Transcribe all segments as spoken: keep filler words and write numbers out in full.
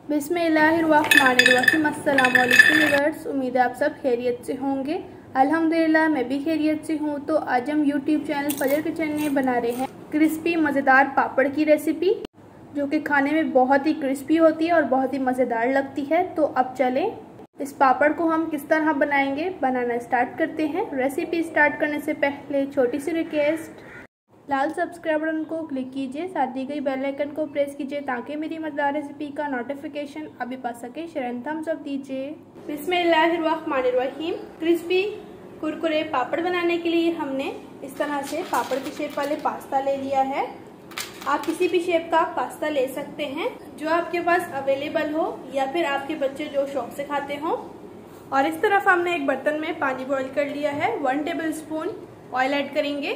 बिस्मिल्लाहिर्रहमानिर्रहीम। अस्सलाम वालेकुम व्यूअर्स, उम्मीद है आप सब खैरियत से होंगे। अल्हम्दुलिल्लाह मैं भी खैरियत से हूँ। तो आज हम यूट्यूब चैनल फजर किचन में बना रहे हैं क्रिस्पी मज़ेदार पापड़ की रेसिपी, जो कि खाने में बहुत ही क्रिस्पी होती है और बहुत ही मज़ेदार लगती है। तो अब चलें इस पापड़ को हम किस तरह बनाएंगे, बनाना स्टार्ट करते हैं। रेसिपी स्टार्ट करने से पहले छोटी सी रिक्वेस्ट, लाल सब्सक्राइब बटन को क्लिक कीजिए, साथ दी गई बेल आइकन को प्रेस कीजिए ताकि मेरी मज़ेदार रेसिपी का नोटिफिकेशन अभी पा सके। शेयर थम्स अप दीजिए। बिस्मिल्लाहिर्रहमानिर्रहीम। क्रिस्पी कुरकुरे पापड़ बनाने के लिए हमने इस तरह से पापड़ की शेप वाले पास्ता ले लिया है। आप किसी भी शेप का पास्ता ले सकते हैं जो आपके पास अवेलेबल हो, या फिर आपके बच्चे जो शौक से खाते हों। और इस तरफ हमने एक बर्तन में पानी बॉईल कर लिया है। One tablespoon oil add करेंगे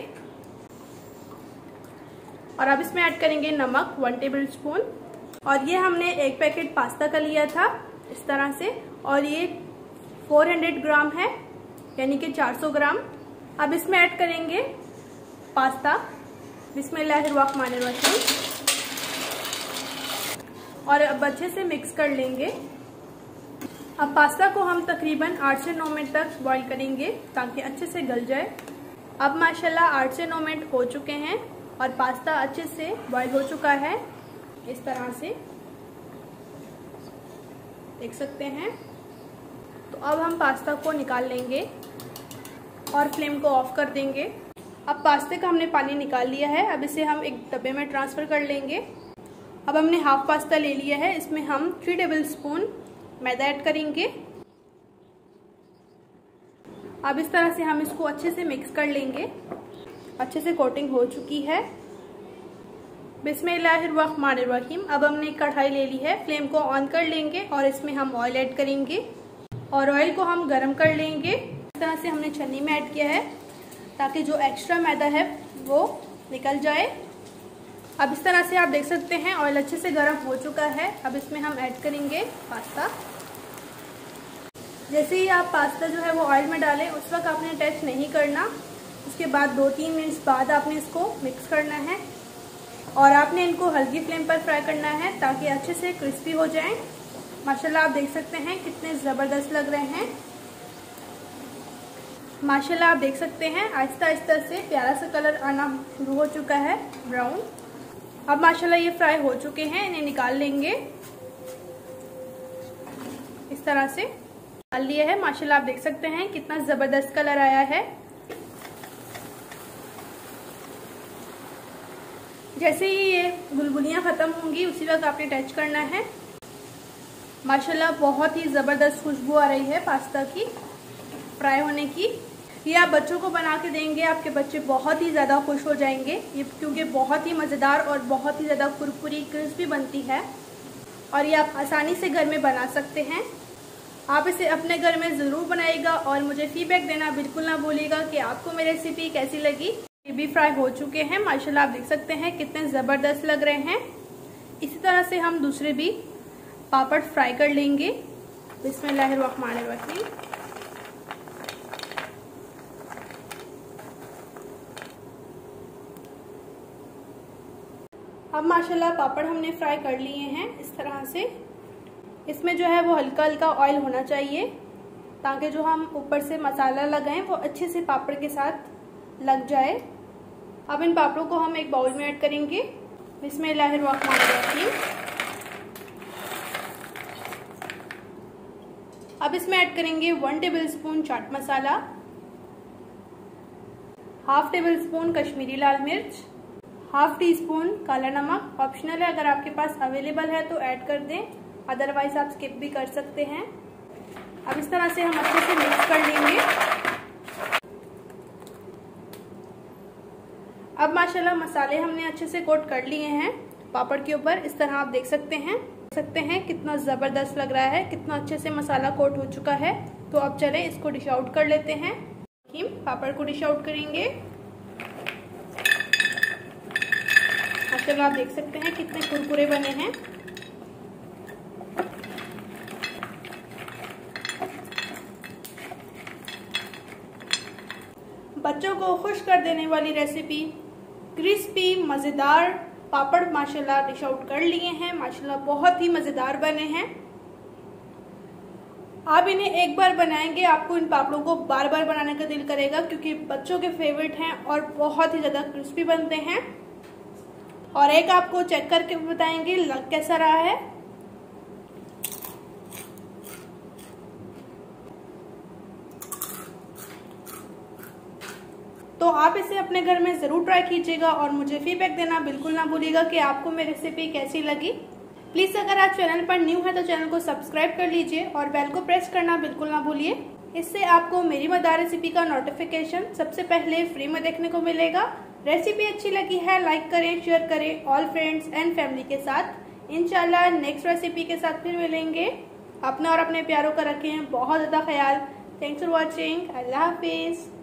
और अब इसमें ऐड करेंगे नमक वन टेबल स्पून। और ये हमने एक पैकेट पास्ता का लिया था इस तरह से, और ये चार सौ ग्राम है, यानी कि चार सौ ग्राम। अब इसमें ऐड करेंगे पास्ता। बिस्मिल्लाहिर्रहमानिर्रहीम। और अब अच्छे से मिक्स कर लेंगे। अब पास्ता को हम तकरीबन आठ से नौ मिनट तक बॉईल करेंगे ताकि अच्छे से गल जाए। अब माशाल्लाह आठ से नौ मिनट हो चुके हैं और पास्ता अच्छे से बॉईल हो चुका है। इस तरह से देख सकते हैं। तो अब हम पास्ता को निकाल लेंगे और फ्लेम को ऑफ कर देंगे। अब पास्ते का हमने पानी निकाल लिया है। अब इसे हम एक डब्बे में ट्रांसफ़र कर लेंगे। अब हमने हाफ पास्ता ले लिया है, इसमें हम three tablespoon maida add करेंगे। अब इस तरह से हम इसको अच्छे से मिक्स कर लेंगे। अच्छे से कोटिंग हो चुकी है। बिस्मिल्लाहिर्रहमानिर्रहीम। अब हमने कढ़ाई ले ली है, फ्लेम को ऑन कर लेंगे और इसमें हम ऑयल ऐड करेंगे और ऑयल को हम गरम कर लेंगे। इस तरह से हमने छन्नी में ऐड किया है ताकि जो एक्स्ट्रा मैदा है वो निकल जाए। अब इस तरह से आप देख सकते हैं ऑयल अच्छे से गर्म हो चुका है। अब इसमें हम ऐड करेंगे पास्ता। जैसे ही आप पास्ता जो है वो ऑयल में डालें, उस वक्त आपने टच नहीं करना। उसके बाद दो तीन मिनट्स बाद आपने इसको मिक्स करना है और आपने इनको हल्की फ्लेम पर फ्राई करना है ताकि अच्छे से क्रिस्पी हो जाएं। माशाल्लाह आप देख सकते हैं कितने ज़बरदस्त लग रहे हैं। माशाल्लाह आप देख सकते हैं आहिस्ता आहिस्ता से प्यारा सा कलर आना शुरू हो चुका है, ब्राउन। अब माशाल्लाह ये फ्राई हो चुके हैं, इन्हें निकाल लेंगे। इस तरह से निकाल लिया है। माशाल्लाह आप देख सकते हैं कितना ज़बरदस्त कलर आया है। जैसे ही ये बुलबुलियाँ ख़त्म होंगी उसी वक्त आपने टच करना है। माशाल्लाह बहुत ही ज़बरदस्त खुशबू आ रही है पास्ता की फ्राई होने की। ये आप बच्चों को बना के देंगे, आपके बच्चे बहुत ही ज़्यादा खुश हो जाएंगे, ये क्योंकि बहुत ही मज़ेदार और बहुत ही ज़्यादा कुरकुरी क्रिस्पी बनती है। और ये आप आसानी से घर में बना सकते हैं। आप इसे अपने घर में ज़रूर बनाइएगा और मुझे फीडबैक देना बिल्कुल ना भूलिएगा कि आपको मेरी रेसिपी कैसी लगी। ये भी फ्राई हो चुके हैं। माशाल्लाह आप देख सकते हैं कितने ज़बरदस्त लग रहे हैं। इसी तरह से हम दूसरे भी पापड़ फ्राई कर लेंगे। बिस्मिल्लाहिर्रहमानिर्रहीम। अब माशाल्लाह पापड़ हमने फ्राई कर लिए हैं इस तरह से। इसमें जो है वो हल्का हल्का ऑयल होना चाहिए ताकि जो हम ऊपर से मसाला लगाएं वो अच्छे से पापड़ के साथ लग जाए। अब इन पापड़ों को हम एक बाउल में ऐड करेंगे। बिस्मिल्लाहिर्रहमानिर्रहीम। अब इसमें ऐड करेंगे one tablespoon chaat masala, half tablespoon Kashmiri लाल मिर्च, हाफ टी स्पून काला नमक। ऑप्शनल है, अगर आपके पास अवेलेबल है तो ऐड कर दें, अदरवाइज आप स्किप भी कर सकते हैं। अब इस तरह से हम अच्छे से मिक्स कर लेंगे। अब माशाल्लाह मसाले हमने अच्छे से कोट कर लिए हैं पापड़ के ऊपर। इस तरह आप देख सकते हैं देख सकते हैं कितना ज़बरदस्त लग रहा है, कितना अच्छे से मसाला कोट हो चुका है। तो अब चले इसको डिश आउट कर लेते हैं। पापड़ को डिश आउट करेंगे। माशाल्लाह आप देख सकते हैं कितने कुरकुरे बने हैं। बच्चों को खुश कर देने वाली रेसिपी, क्रिस्पी मज़ेदार पापड़ माशाल्लाह डिश आउट कर लिए हैं। माशाल्लाह बहुत ही मज़ेदार बने हैं। आप इन्हें एक बार बनाएंगे, आपको इन पापड़ों को बार बार बनाने का दिल करेगा, क्योंकि बच्चों के फेवरेट हैं और बहुत ही ज़्यादा क्रिस्पी बनते हैं। और एक आपको चेक करके बताएंगे लग कैसा रहा है। तो आप इसे अपने घर में ज़रूर ट्राई कीजिएगा और मुझे फीडबैक देना बिल्कुल ना भूलिएगा कि आपको मेरी रेसिपी कैसी लगी। प्लीज़ अगर आप चैनल पर न्यू है तो चैनल को सब्सक्राइब कर लीजिए और बेल को प्रेस करना बिल्कुल ना भूलिए। इससे आपको मेरी मज़ेदार रेसिपी का नोटिफिकेशन सबसे पहले फ्री में देखने को मिलेगा। रेसिपी अच्छी लगी है लाइक करें, शेयर करें ऑल फ्रेंड्स एंड फैमिली के साथ। इंशाल्लाह नेक्स्ट रेसिपी के साथ फिर मिलेंगे। अपने और अपने प्यारों का रखें बहुत ज़्यादा ख्याल। Thanks for watching. अल्लाह हाफिज़।